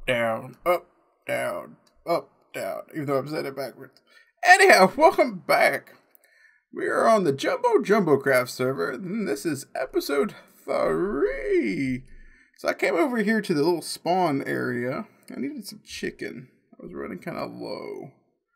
down, up, down, up, down, even though I'm saying it backwards. Anyhow, welcome back. We are on the Jumbo Craft server, and this is episode 3. So I came over here to the little spawn area. I needed some chicken. I was running kind of low.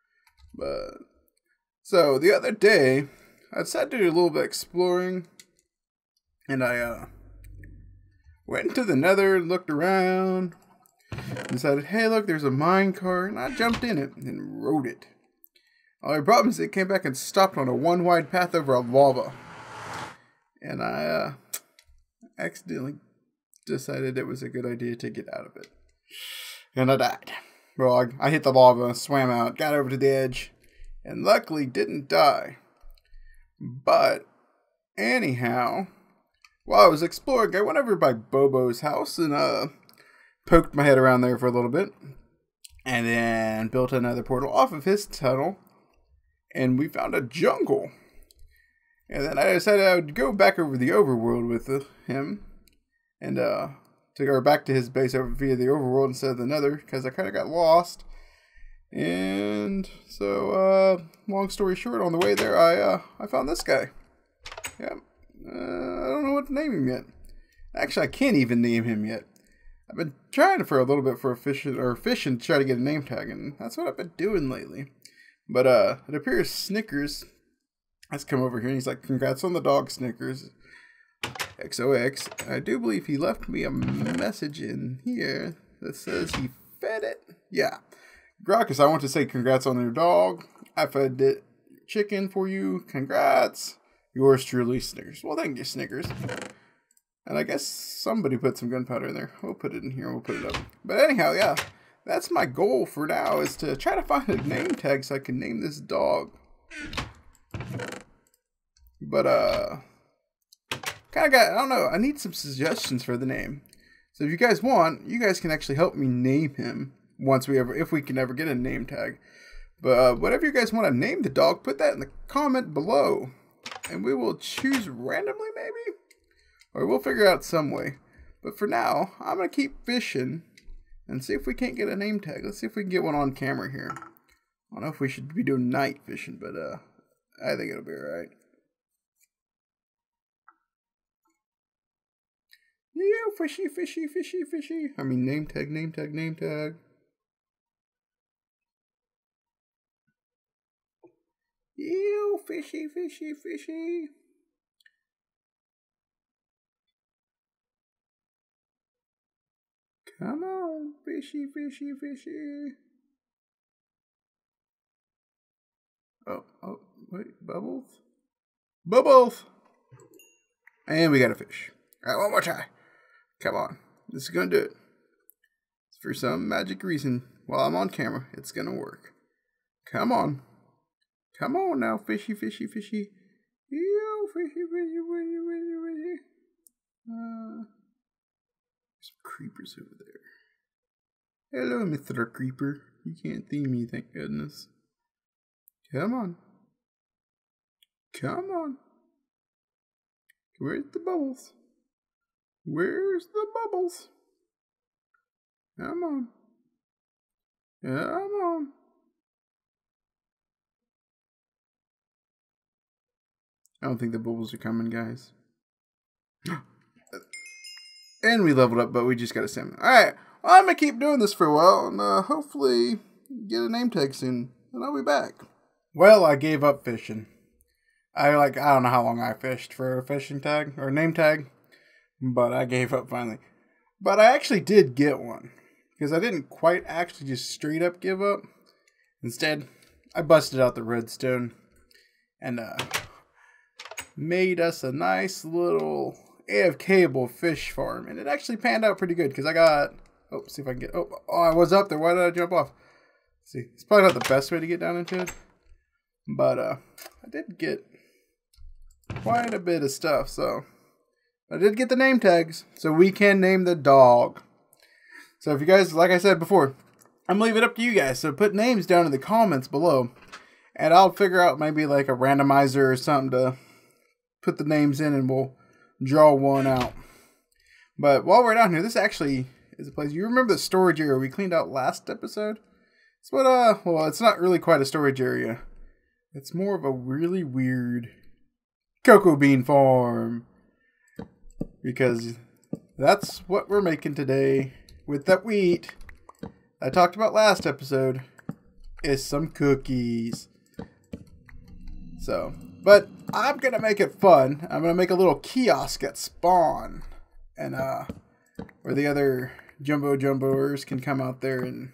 So the other day, I decided to do a little bit of exploring, and I went into the nether, looked around, decided, hey look, there's a mine car, and I jumped in it and rode it. All the problem is it came back and stopped on a one wide path over a lava. And I accidentally decided it was a good idea to get out of it. And I died. Well, I hit the lava, swam out, got over to the edge, and luckily didn't die. But, anyhow, while I was exploring, I went over by Bobo's house and poked my head around there for a little bit. And then built another portal off of his tunnel. And we found a jungle. And then I decided I would go back over the overworld with him. And to go back to his base over via the overworld instead of the nether. Because I kind of got lost. And so, long story short, on the way there, I found this guy. Yeah. I don't know what to name him yet. Actually, I can't even name him yet. I've been trying for a little bit for fishing to try to get a name tag. And that's what I've been doing lately. But it appears Snickers has come over here and he's like, congrats on the dog, Snickers. XOX. I do believe he left me a message in here that says he fed it. Yeah. Grockus, I want to say congrats on your dog. I fed it chicken for you. Congrats. Yours truly, Snickers. Well, thank you, Snickers. And I guess somebody put some gunpowder in there. We'll put it in here. We'll put it up. But anyhow, yeah. That's my goal for now, is to try to find a name tag so I can name this dog. But, I don't know, I need some suggestions for the name. So if you guys want, you guys can actually help me name him if we can ever get a name tag. But, whatever you guys want to name the dog, put that in the comment below. And we will choose randomly, maybe? Or we'll figure out some way. But for now, I'm going to keep fishing. And see if we can't get a name tag. Let's see if we can get one on camera here. I don't know if we should be doing night fishing, but I think it'll be alright. Yeah, fishy, fishy, fishy, fishy. I mean, name tag, name tag, name tag. Ew, fishy, fishy, fishy. Come on, fishy, fishy, fishy. Oh, wait, Bubbles? Bubbles! And we got a fish. Alright, one more try. Come on. This is gonna do it. For some magic reason, while I'm on camera, it's gonna work. Come on. Come on now, fishy, fishy, fishy. Ew, fishy, fishy, fishy, fishy, fishy. Some creepers over there. Hello, Mr. Creeper. You can't see me, thank goodness. Come on. Come on. Where's the bubbles? Where's the bubbles? Come on. Come on. I don't think the bubbles are coming, guys. And we leveled up, but we just got a salmon. Alright, well, I'm going to keep doing this for a while, and hopefully get a name tag soon, and I'll be back. Well, I gave up fishing. I don't know how long I fished for a fishing tag, or name tag, but I gave up finally. But I actually did get one, because I didn't quite actually just straight up give up. Instead, I busted out the redstone, and made us a nice little AFK-able fish farm, and it actually panned out pretty good because I got. Oh, see if I can get. Oh, I was up there. Why did I jump off? Let's see, it's probably not the best way to get down into it, but I did get quite a bit of stuff. So I did get the name tags, so we can name the dog. So if you guys, like I said before, I'm leaving it up to you guys. So put names down in the comments below, and I'll figure out maybe like a randomizer or something to put the names in, and we'll draw one out. But while we're down here, this actually is a place. You remember the storage area we cleaned out last episode? It's what, well, it's not really quite a storage area. It's more of a really weird cocoa bean farm. Because that's what we're making today with that wheat I talked about last episode. Is some cookies. So, but I'm going to make it fun. I'm going to make a little kiosk at spawn. And, where the other jumboers can come out there and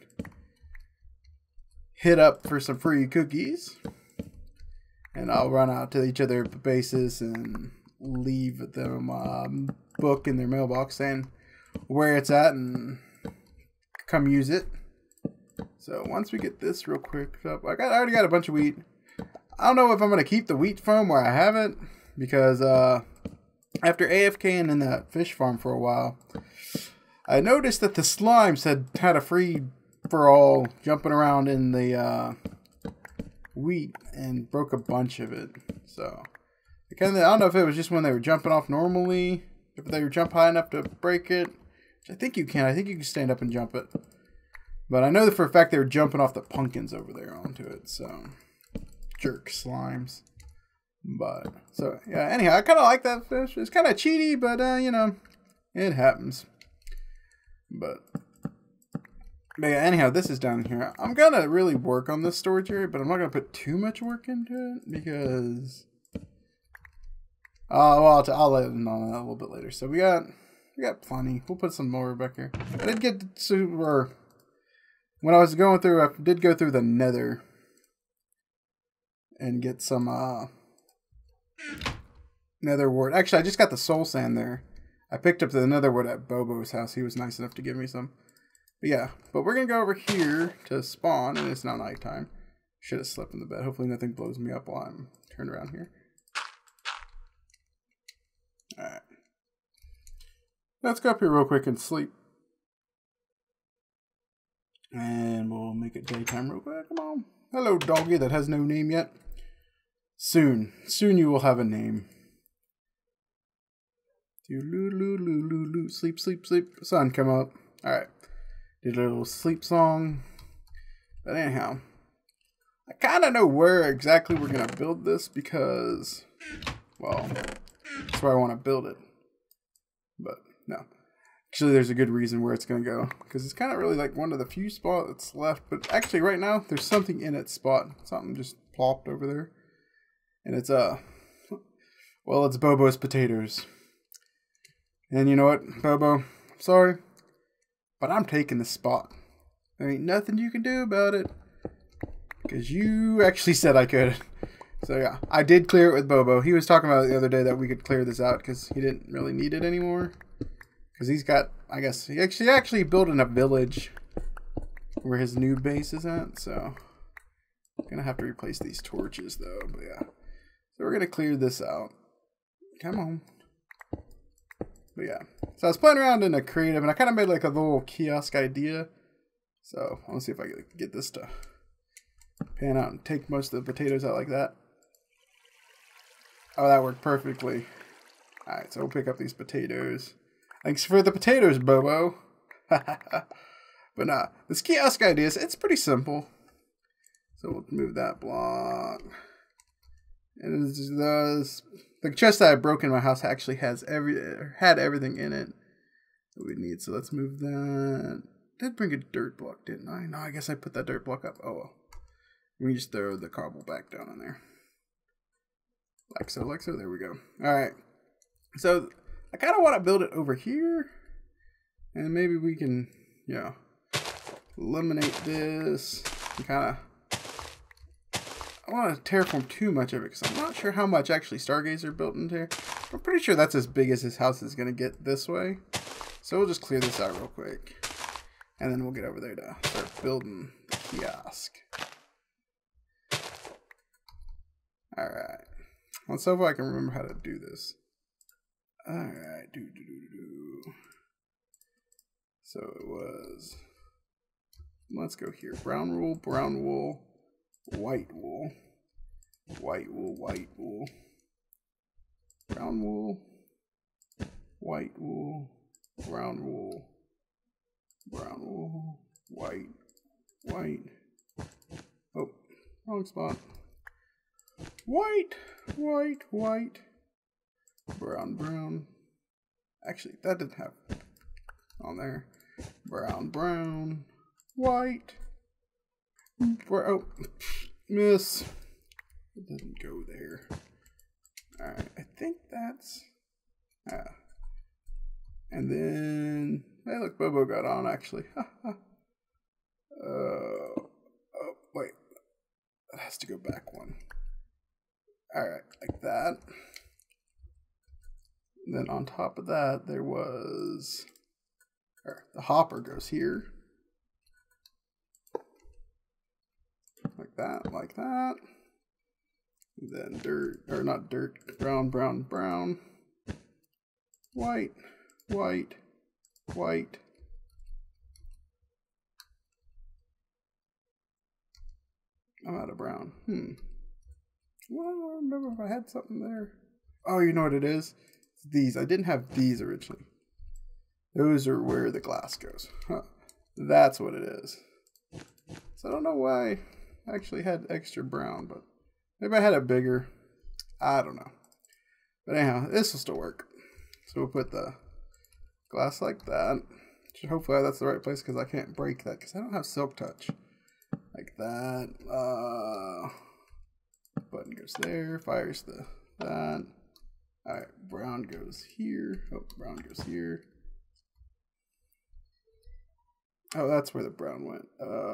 hit up for some free cookies. And I'll run out to each other bases and leave them a book in their mailbox saying where it's at and come use it. So once we get this real quick up, I already got a bunch of wheat. I don't know if I'm going to keep the wheat farm where I have it, because after AFKing in that fish farm for a while, I noticed that the slimes had a free for all jumping around in the wheat and broke a bunch of it. So I don't know if it was just when they were jumping off normally, if they were jump high enough to break it. I think you can. I think you can stand up and jump it. But I know that for a fact they were jumping off the pumpkins over there onto it. So jerk slimes. But so yeah. Anyhow, I kind of like that fish. It's kind of cheaty, but you know, it happens. But yeah. Anyhow, this is down here. I'm gonna really work on this storage area, but I'm not gonna put too much work into it because. Well, I'll let them know that a little bit later. So we got plenty. We'll put some more back here. I did get to when I was going through. I did go through the Nether and get some Nether wart. Actually, I just got the soul sand there. I picked up the Nether wart at Bobo's house. He was nice enough to give me some. But yeah, but we're gonna go over here to spawn, and it's now nighttime. Should have slept in the bed. Hopefully, nothing blows me up while I'm turned around here. Alright. Let's go up here real quick and sleep. And we'll make it daytime real quick. Come on. Hello, doggy that has no name yet. Soon. Soon you will have a name. Sleep, sleep, sleep. Sun, come up. Alright. Did a little sleep song. But anyhow. I kind of know where exactly we're going to build this because, well, that's where I want to build it. But no. Actually, there's a good reason where it's going to go. Because it's kind of really like one of the few spots that's left. But actually, right now, there's something in its spot. Something just plopped over there. And it's, well, it's Bobo's potatoes. And you know what, Bobo? I'm sorry. But I'm taking this spot. There ain't nothing you can do about it. Because you actually said I could. So yeah, I did clear it with Bobo. He was talking about it the other day that we could clear this out because he didn't really need it anymore. Because he's got, I guess, he actually building a village where his new base is at. So I'm going to have to replace these torches though. But yeah, so we're going to clear this out. Come on. But yeah, so I was playing around in a creative and I kind of made like a little kiosk idea. So I want to see if I can get this to pan out and take most of the potatoes out like that. Oh, that worked perfectly. Alright, so we'll pick up these potatoes. Thanks for the potatoes, Bobo. But nah, this kiosk idea, it's pretty simple. So we'll move that block. And the chest that I broke in my house actually had everything in it that we need. So let's move that. I did bring a dirt block, didn't I? No, I guess I put that dirt block up. Oh well. We just throw the cobble back down in there. Like so, there we go. Alright. So, I kind of want to build it over here. And maybe we can, you know, eliminate this. And kind of, I don't want to terraform too much of it because I'm not sure how much actually Stargazer built into here. I'm pretty sure that's as big as his house is going to get this way. So we'll just clear this out real quick. And then we'll get over there to start building the kiosk. Alright. Let's see if I can remember how to do this. Alright. So it was... Let's go here. Brown wool, white wool. White wool, white wool. Brown wool, white wool, brown wool, brown, oh, white, white. Oh, wrong spot. White, white, white. Brown, brown. Actually, that didn't have on there. Brown, brown, white. Oh, miss. It didn't go there. Alright, I think that's... and then... Hey, look, Bobo got on, actually. Oh, wait. That has to go back one. Alright, like that. And then on top of that, there was... the hopper goes here. Like that, like that. And then dirt, or not dirt, brown, brown, brown. White, white, white. I'm out of brown. Well, I don't remember if I had something there. Oh, you know what it is? It's these. I didn't have these originally. Those are where the glass goes. Huh. That's what it is. So I don't know why I actually had extra brown, but maybe I had it bigger. I don't know. But anyhow, this will still work. So we'll put the glass like that. Hopefully that's the right place because I can't break that because I don't have silk touch. Like that. Button goes there. Fires that. Alright, brown goes here. Oh, brown goes here. Oh, that's where the brown went.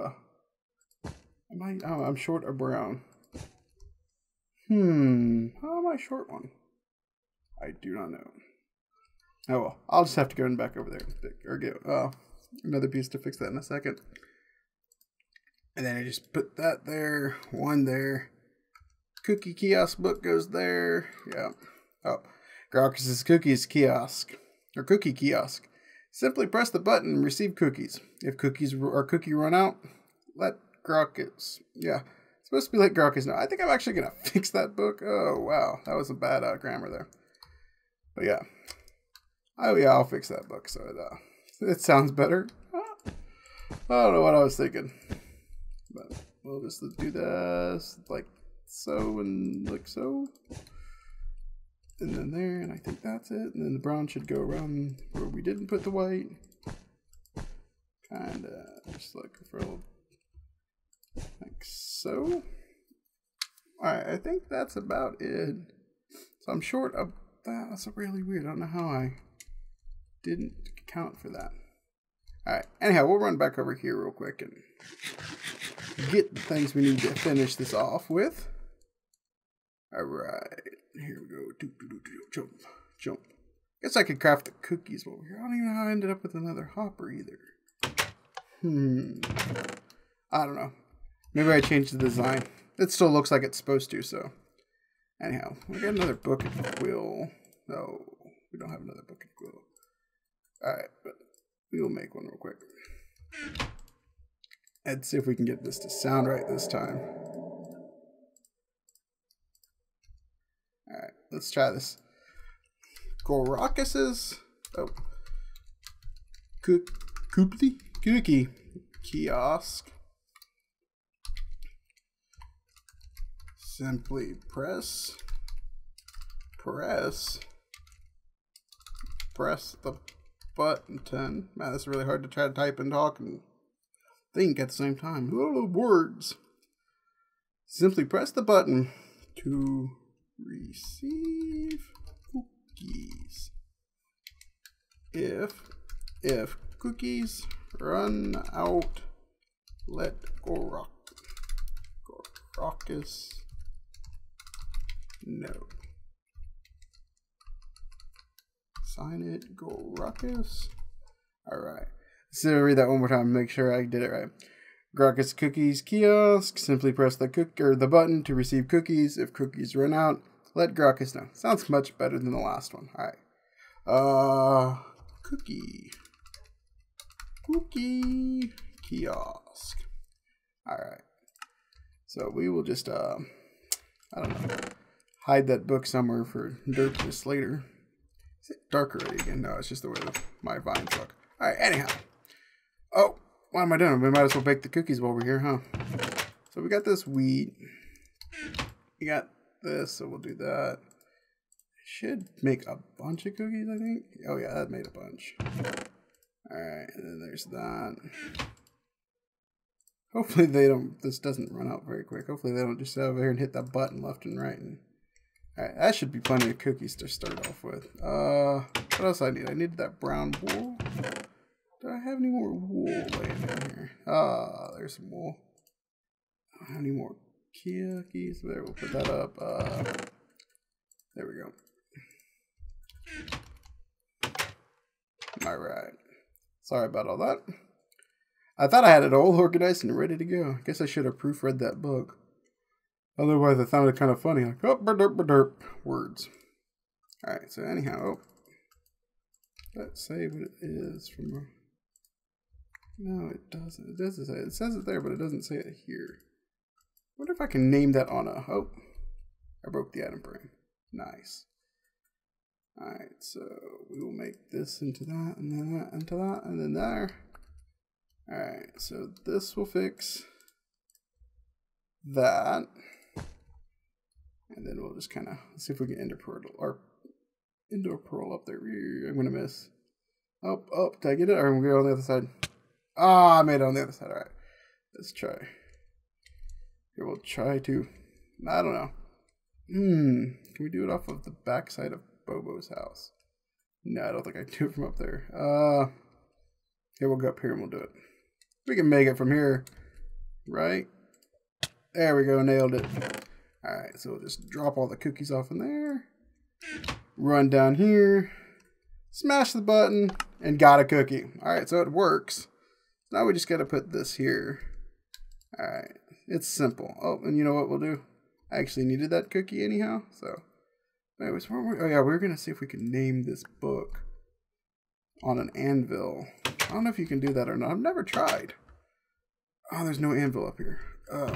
I'm short a brown. How am I short one? I do not know. Oh well, I'll just have to go back over there or get another piece to fix that in a second. And then I just put that there, one there. Cookie kiosk book goes there. Yeah. Oh, Grokkus' cookies kiosk or cookie kiosk. Simply press the button and receive cookies. If cookies or cookie run out, let Grokkus. Yeah, it's supposed to be let Grokkus know. I think I'm actually gonna fix that book. Oh wow, that was a bad grammar there. But yeah, oh yeah, I'll fix that book so it sounds better. I don't know what I was thinking, but we'll just do this like so and like so. And then there, and I think that's it. And then the brown should go around where we didn't put the white. Kinda just like for a little, like so. Alright, I think that's about it. So I'm short of that. That's really weird. I don't know how I didn't account for that. Alright, anyhow, we'll run back over here real quick and get the things we need to finish this off with. Alright. Here we go. Jump, jump. Guess I could craft the cookies over here. I don't even know how I ended up with another hopper either. I don't know. Maybe I changed the design. It still looks like it's supposed to, so. Anyhow, we got another book and quill. No, we don't have another book and quill. Alright, but we will make one real quick. Let's see if we can get this to sound right this time. Alright, let's try this. Grokkus' cookie kiosk. Simply press the button. Man, that's really hard to try to type and talk and think at the same time. Oh, words. Simply press the button to receive cookies. If cookies run out, let Grokkus know. Sign it, Grokkus. Alright. So read that one more time, make sure I did it right. Grokkus cookies kiosk. Simply press the button to receive cookies. If cookies run out, let Grokkus know. Sounds much better than the last one. Alright. Cookie kiosk. Alright. So we will just I don't know, hide that book somewhere for dirt just later. Is it dark already again? No, it's just the way my vines look. Alright, anyhow. Oh, what am I doing? We might as well bake the cookies while we're here, huh? So we got this wheat. We got this, so we'll do that. Should make a bunch of cookies, I think. Oh yeah, that made a bunch. Alright, and then there's that. Hopefully this doesn't run out very quick. Hopefully they don't just sit over here and hit that button left and right. Alright, that should be plenty of cookies to start off with. What else I need? I need that brown wool. Do I have any more wool laying in here? There's some wool. I don't have any more cookies. There, we'll put that up. There we go. Alright. Sorry about all that. I thought I had it all organized and ready to go. I guess I should have proofread that book. Otherwise, it sounded kind of funny. Like, oh, derp, derp, words. Alright, so anyhow, let's say what it is from. No, it doesn't. It doesn't say it. It says it there, but it doesn't say it here. I wonder if I can name that on a. Oh, I broke the item frame. Nice. Alright, so we will make this into that, and then that into that, and then there. Alright, so this will fix that. And then we'll just kind of see if we can indoor pearl up there. I'm going to miss. Oh, did I get it? Or am we on the other side? Ah, I made it on the other side. Alright, let's try. Here, we'll try to, I don't know. Can we do it off of the back side of Bobo's house? No, I don't think I can do it from up there. Okay, we'll go up here and we'll do it. We can make it from here, right? There we go, nailed it. Alright, so we'll just drop all the cookies off in there. Run down here. Smash the button, and got a cookie. Alright, so it works. Now we just gotta put this here. Alright, it's simple. Oh, and you know what we'll do? I actually needed that cookie anyhow, so. Anyways, oh yeah, we're gonna see if we can name this book on an anvil. I don't know if you can do that or not. I've never tried. Oh, there's no anvil up here.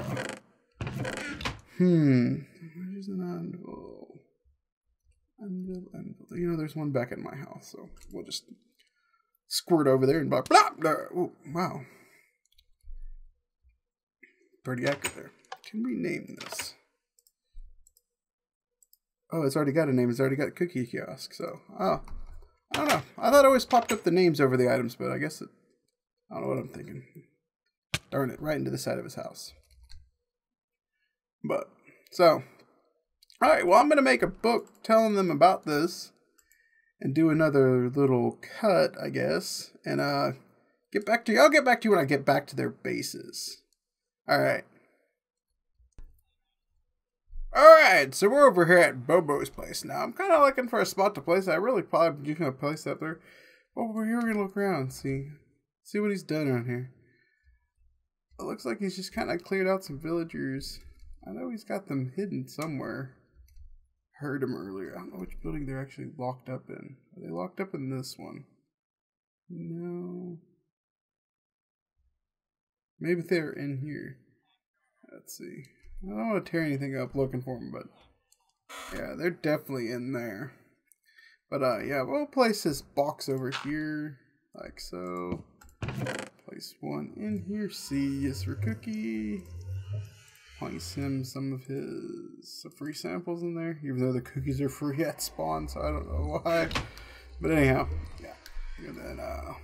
Where's an anvil? Anvil. You know, there's one back in my house, so we'll just squirt over there and blah, blah, blah. Oh, wow. Pretty accurate there. Can we name this? Oh, it's already got a name. It's already got a cookie kiosk, so, I don't know. I thought it always popped up the names over the items, but I guess it, I don't know what I'm thinking. Darn it, right into the side of his house. But, so, alright, well, I'm going to make a book telling them about this and do another little cut, I guess, and get back to you. I'll get back to you when I get back to their bases. Alright. Alright, so we're over here at Bobo's place now. I'm kind of looking for a spot to place. I really probably going to place up there. Well, we're here, we're going to look around and see what he's done around here. It looks like he's just kind of cleared out some villagers. I know he's got them hidden somewhere. Heard him earlier. I don't know which building they're actually locked up in. Are they locked up in this one? No. Maybe they're in here. Let's see. I don't want to tear anything up looking for them, but yeah, they're definitely in there. But yeah, we'll place this box over here, like so. Place one in here. C is for cookie. Place him some of his free samples in there, even though the cookies are free at spawn, so I don't know why. But anyhow, yeah. And then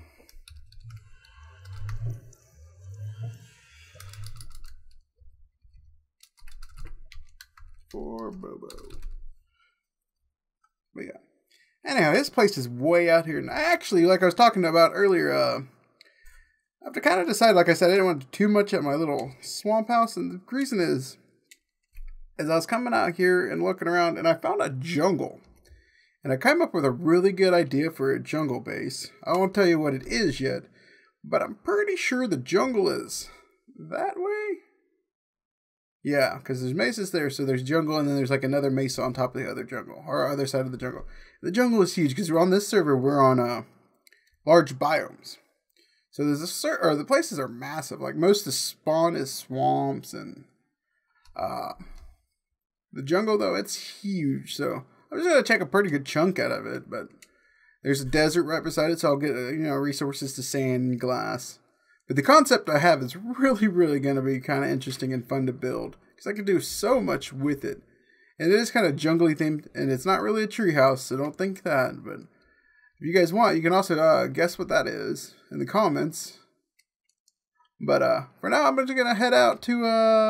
for Bobo. But yeah. Anyhow, this place is way out here. And actually, like I was talking about earlier, I have to kind of decide, like I said, I didn't want to do too much at my little swamp house. And the reason is I was coming out here and looking around, and I found a jungle. And I came up with a really good idea for a jungle base. I won't tell you what it is yet, but I'm pretty sure the jungle is that way. Yeah, because there's mesas there, so there's jungle, and then there's like another mesa on top of the other jungle, or other side of the jungle. The jungle is huge, because we're on this server, we're on large biomes. So there's the places are massive. Like most of the spawn is swamps, and the jungle though, it's huge. So I'm just gonna take a pretty good chunk out of it. But there's a desert right beside it, so I'll get resources to sand and glass. But the concept I have is really going to be kind of interesting and fun to build. Because I can do so much with it. And it is kind of jungly themed. And it's not really a treehouse, so don't think that. But if you guys want, you can also guess what that is in the comments. But for now, I'm just going to head out to,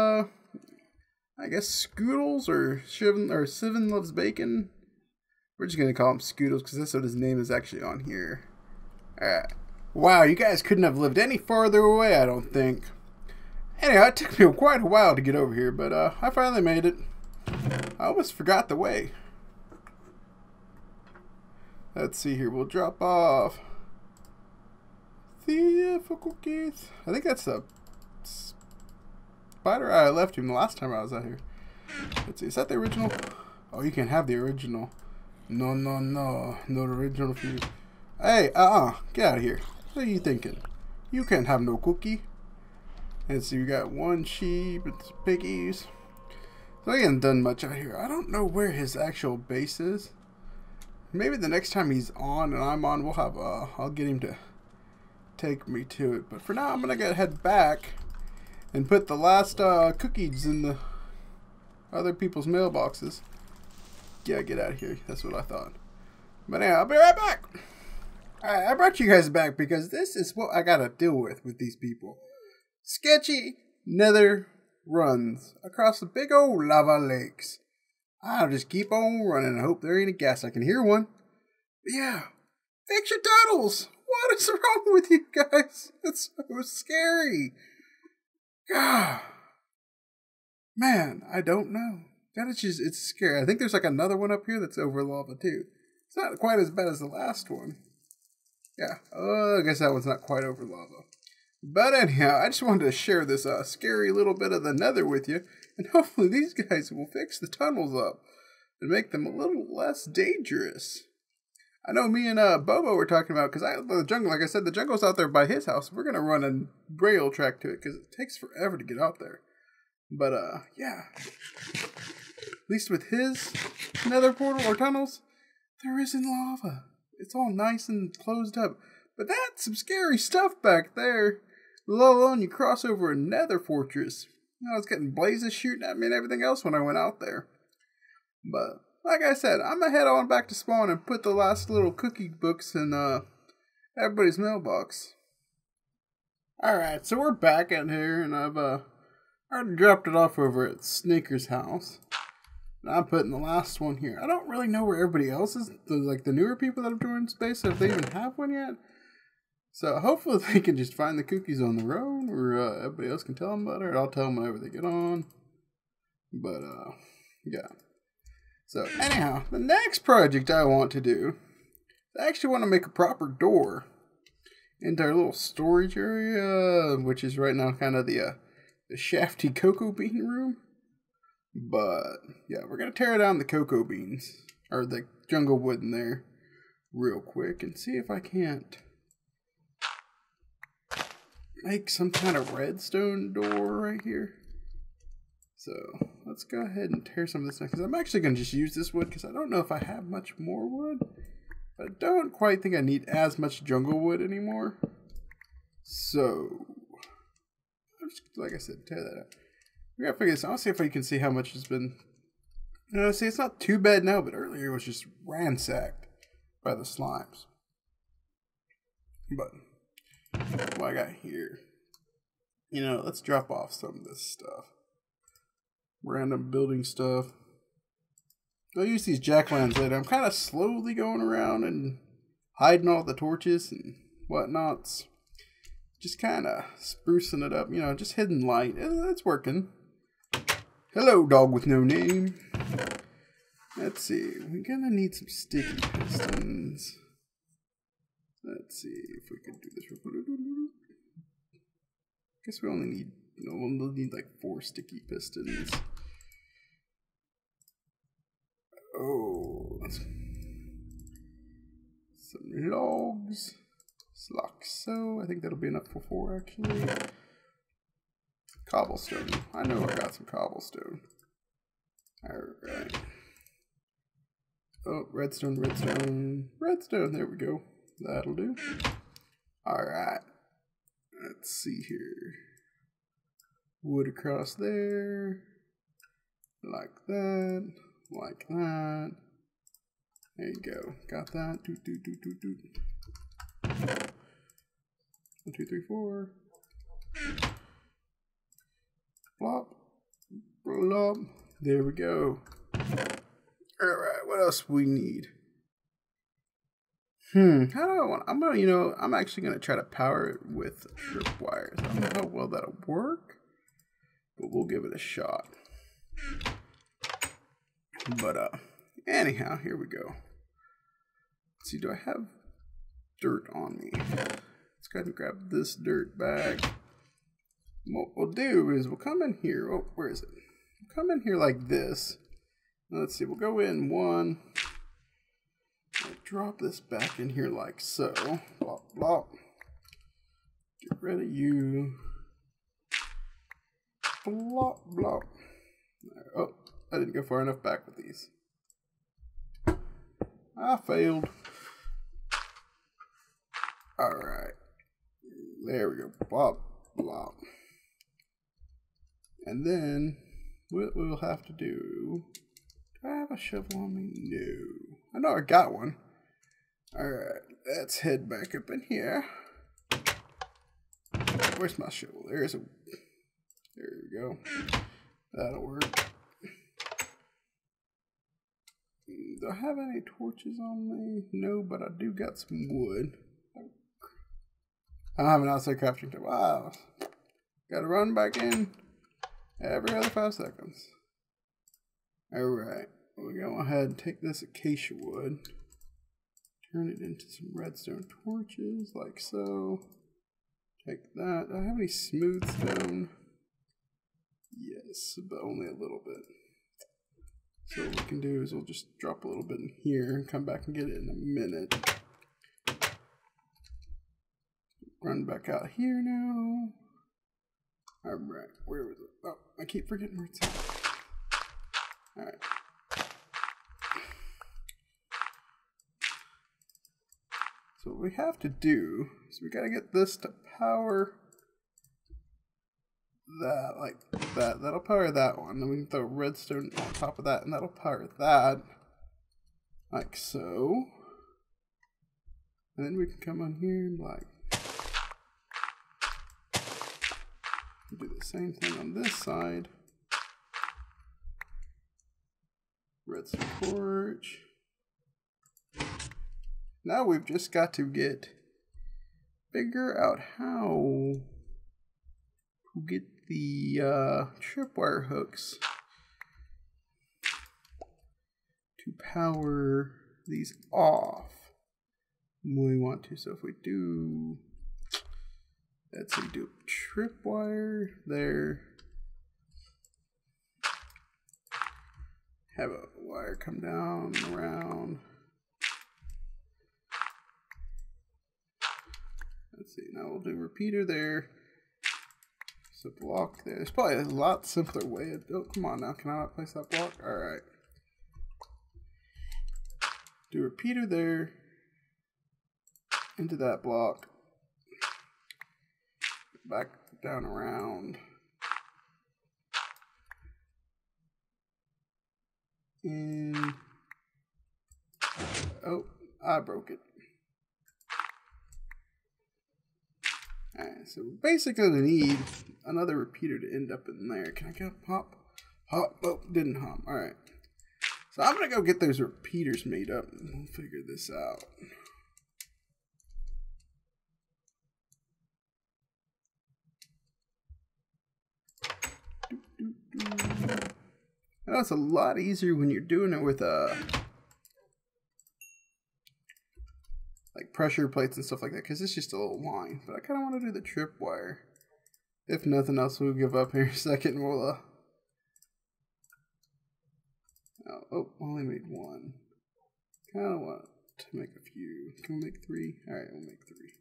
I guess, Scoodles or Sivan Loves Bacon. We're just going to call him Scoodles because that's what his name is actually on here. Alright. Wow, you guys couldn't have lived any farther away, I don't think. Anyhow, it took me quite a while to get over here, but I finally made it. I almost forgot the way. Let's see here, we'll drop off the cookies. I think that's the spider I left him the last time I was out here. Let's see, is that the original? Oh, you can have the original. No, no original for you. Hey, get out of here. What are you thinking? You can't have no cookie. Let's see, we got one sheep and some piggies. So he hasn't done much out here. I don't know where his actual base is. Maybe the next time he's on and I'm on, we'll have, I'll get him to take me to it. But for now, I'm going to head back and put the last cookies in the other people's mailboxes. Yeah, get out of here. That's what I thought. But anyhow, I'll be right back. Alright, I brought you guys back because this is what I gotta deal with these people. Sketchy nether runs across the big old lava lakes. I'll just keep on running and hope there ain't a gas. I can hear one. But yeah, fix your tunnels. What is wrong with you guys? It's so scary. God. Man, I don't know. It's scary. I think there's like another one up here that's over lava too. It's not quite as bad as the last one. Yeah, I guess that one's not quite over lava. But anyhow, I just wanted to share this scary little bit of the nether with you. And hopefully these guys will fix the tunnels up and make them a little less dangerous. I know me and Bobo were talking about, because the jungle, like I said, the jungle's out there by his house. We're going to run a rail track to it because it takes forever to get out there. But yeah. At least with his nether portal or tunnels, there isn't lava. It's all nice and closed up. But that's some scary stuff back there. Let alone you cross over a nether fortress. I was getting blazes shooting at me and everything else when I went out there. But, like I said, I'm going to head on back to spawn and put the last little cookie books in everybody's mailbox. Alright, so we're back in here and I've already dropped it off over at Sneaker's house. I'm putting the last one here. I don't really know where everybody else is. Like the newer people that have joined Space, if they even have one yet. So hopefully they can just find the cookies on their own, or everybody else can tell them about it. Or I'll tell them whenever they get on. But yeah. So anyhow, the next project I want to do, I actually want to make a proper door into our little storage area, which is right now kind of the shafty cocoa bean room. But, yeah, we're going to tear down the cocoa beans, or the jungle wood in there, real quick, and see if I can't make some kind of redstone door right here. So, let's go ahead and tear some of this down, because I'm actually going to just use this wood, because I don't know if I have much more wood. But I don't quite think I need as much jungle wood anymore. So, I'm just, like I said, tear that out. We gotta figure this out. I'll see if I can see how much has been. See, it's not too bad now, but earlier it was just ransacked by the slimes. But what I got here, let's drop off some of this stuff. Random building stuff. I'll use these jack-o'-lanterns later. I'm kind of slowly going around and hiding all the torches and whatnots. Just kind of sprucing it up, just hidden light. It's working. Hello, dog with no name. Let's see. We're gonna need some sticky pistons. Let's see if we can do this. Guess we only need, we'll need like 4 sticky pistons. Oh, some logs. Like so. I think that'll be enough for 4 actually. Cobblestone. I know I got some cobblestone. Alright. Oh, redstone. Redstone. There we go. That'll do. Alright. let's see here. Wood across there. Like that. Like that. There you go. Got that. Doot, doot, doot, doot, doot. 1, 2, 3, 4. Plop. Plop. There we go. Alright, what else we need? How do I want? I'm actually gonna try to power it with tripwires. I don't know how well that'll work, but we'll give it a shot. But anyhow, here we go. Let's see, do I have dirt on me? Let's go ahead and grab this dirt bag. What we'll do is we'll come in here. Oh, where is it? We'll come in here like this. Let's see, we'll go in 1. I'll drop this back in here like so. Blop, blop. Get rid of you. Blop, blop. Oh, I didn't go far enough back with these. I failed. Alright. There we go. Blop, blop. And then what we'll have to do. Do I have a shovel on me? No. I know I got one. Alright, let's head back up in here. Where's my shovel? There we go. That'll work. Do I have any torches on me? No, but I do got some wood. I don't have an outside crafting table. Wow. Gotta run back in every other 5 seconds. Alright, we'll go ahead and take this acacia wood, turn it into some redstone torches, like so. Take that. Do I have any smooth stone? Yes, but only a little bit. So what we can do is we'll just drop a little bit in here and come back and get it in a minute. Run back out here now. Alright, where was it? Oh, I keep forgetting where it's at. Alright. So what we have to do is we gotta get this to power that, like that. That'll power that one. Then we can throw redstone on top of that, and that'll power that. Like so. And then we can come on here and like do the same thing on this side. Redstone torch. Now we've just got to figure out how to get the tripwire hooks to power these off when we want to. So if we do, let's see, do tripwire there. Have a wire come down around. Let's see, now we'll do repeater there. It's a block there. There's probably a lot simpler way. Oh, come on now. Can I not place that block? Alright. Do repeater there. Into that block. Back down around. And oh, I broke it. Alright, so we're basically gonna need another repeater to end up in there. Can I go hop? Hop. Oh, didn't hop. Alright. So I'm gonna go get those repeaters made up and we'll figure this out. Now it's a lot easier when you're doing it with like pressure plates and stuff like that, because it's just a little line. But I kind of want to do the tripwire. If nothing else, we'll give up here in a second. And we'll oh, only made one. Kind of want to make a few. Can we make 3? All right, we'll make 3.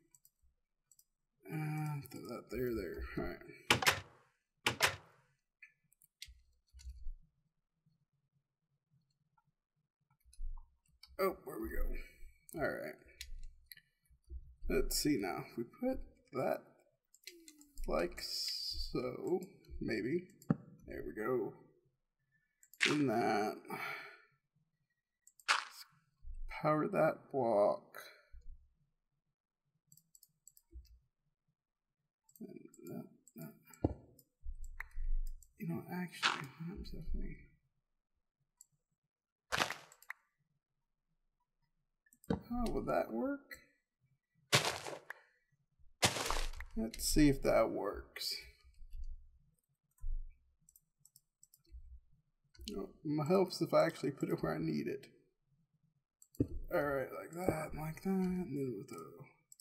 Throw that there. All right. Oh, where we go. All right. Let's see now. If we put that like so. Maybe. There we go. And that. Let's power that block. You know, actually, I'm definitely. How would that work? Let's see if that works. No, it helps if I actually put it where I need it. Alright, like that, and then with the...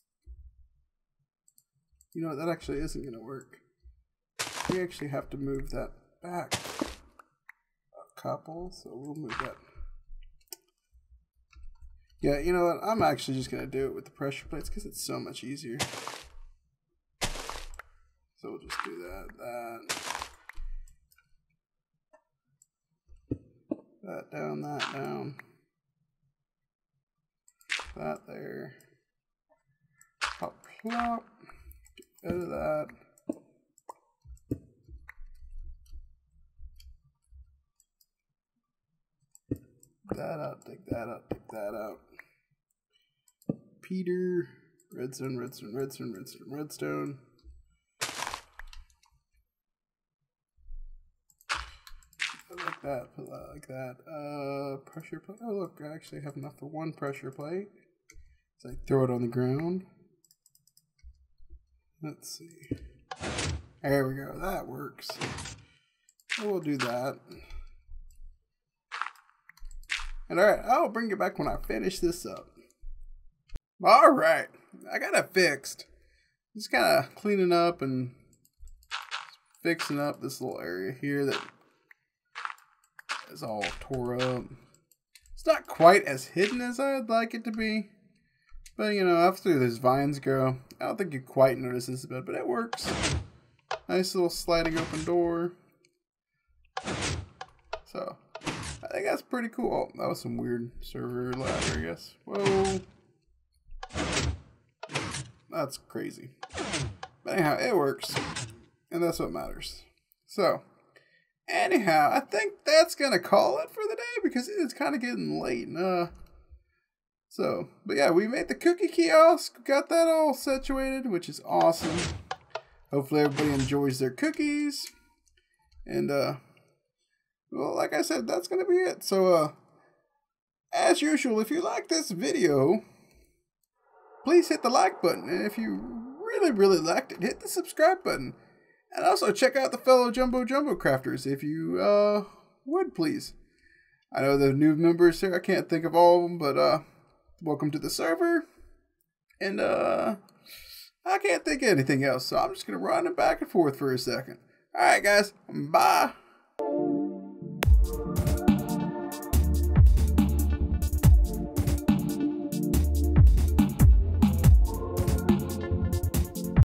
You know what, that actually isn't going to work. We actually have to move that back a couple, so we'll move that. Yeah, you know what, I'm actually just going to do it with the pressure plates because it's so much easier. So we'll just do that, that down, that there, plop, plop, get rid of that. That out, take that out, take that out. Peter, redstone, redstone, redstone, redstone, redstone. Like that, put that like that. Pressure plate. Oh look, I actually have enough for one pressure plate. So I throw it on the ground. Let's see. There we go, that works. So we'll do that. And alright, I'll bring it back when I finish this up. Alright, I got it fixed. Just kind of cleaning up and fixing up this little area here that is all tore up. It's not quite as hidden as I'd like it to be. But you know, after those vines grow, I don't think you quite notice this a bit, but it works. Nice little sliding open door. So, I think that's pretty cool. Oh, that was some weird server ladder, I guess. Whoa. That's crazy. But anyhow, it works. And that's what matters. So, anyhow, I think that's going to call it for the day because it's kind of getting late. But yeah, we made the cookie kiosk. Got that all situated, which is awesome. Hopefully everybody enjoys their cookies. And, well, like I said, that's going to be it. So, as usual, if you like this video, please hit the like button. And if you really liked it, hit the subscribe button. And also check out the fellow Jumbo Crafters if you would, please. I know the new members here, I can't think of all of them, but welcome to the server. And I can't think of anything else, so I'm just going to run it back and forth for a second. Alright guys, bye.